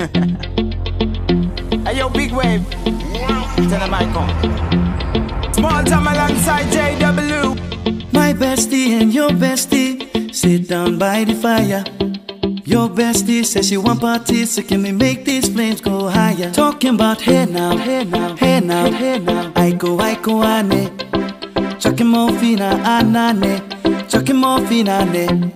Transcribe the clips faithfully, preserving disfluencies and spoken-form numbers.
Hey yo, big wave. Tell them I come. Small time alongside J W. My bestie and your bestie sit down by the fire. Your bestie says she want parties, so can we make these flames go higher? Talking about hey now, hey now, hey now, hey now. I go, I go, ane. Chucking more fina, anane. Chucking more fina, ne.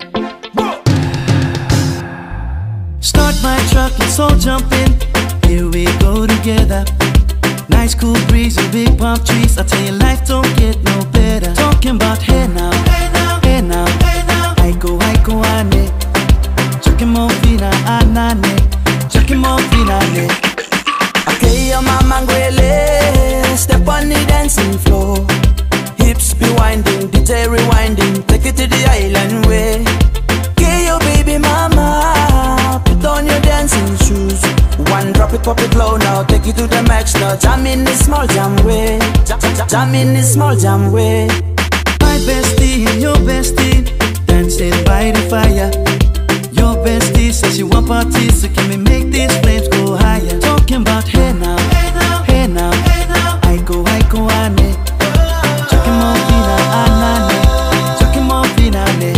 Start my truck, let's all jump in. Here we go together. Nice cool breeze and big palm trees. I tell you, life don't get no better. Talking about hey now, hey now, hey now, hey now. I go, I go, ane. Chucking more fina, anane. Chucking more fina, ne. Okay, your mama ngwele. Step on the dancing floor. Hips be winding, D J rewinding. Take it to the island way. Okay, your baby mama. Put on your dancing shoes. One drop it, pop it low now. Take it to the max now. Jam in this small jam way. Jam, jam, jam in this small jam way. My bestie and your bestie dancing by the fire. Your bestie says she want parties, so can we make these flames go higher? Talking about hey now, hey now, hey now, hey now. I go, I go, ane. Chucking more fina, anane. Chucking more fina, ne.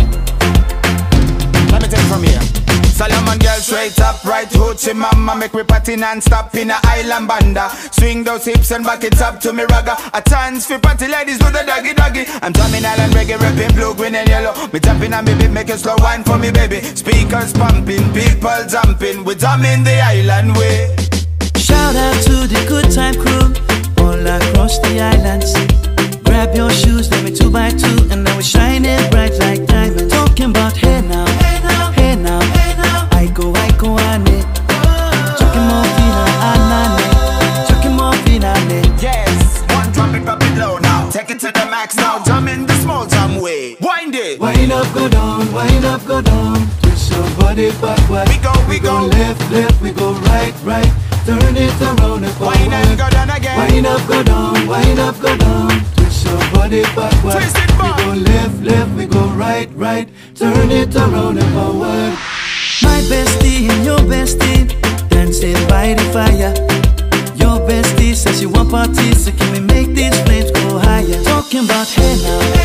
Let me take it from here. Solomon girl straight up, right hoochie mama. Make me party non-stop in a island banda. Swing those hips and back it up to me ragga. A chance for party ladies do the doggy doggy. I'm drumming island reggae, rapping blue, green and yellow. Me tapping and baby, make a slow wine for me baby. Speakers pumping, people jumping. We drumming the island way. Shout out to the good time crew all across the islands. Grab your shoes, let me two by two, and now we're shining bright like diamonds. Talking about hey now, hey now, hey now, hey now. I go, I go, ane. Chucking more fina, anane. Chucking more fina, ne. Yes, one drop it, pop it low now. Take it to the max now. Jump in the small jam way. Wind it. Wind up, go down, wind up, go down. Twist your body backward. We go, we, we go. go left, left, we go right, right. Turn it around and forward. Wind up, go down again. Wind up, go down, wind up, go down. Twist your body backward. Twist it back. We go left, left, we go right, right. Turn it around and forward. My bestie and your bestie dancing by the fire. Your bestie says she want parties, so can we make these flames go higher? Talking about hey now.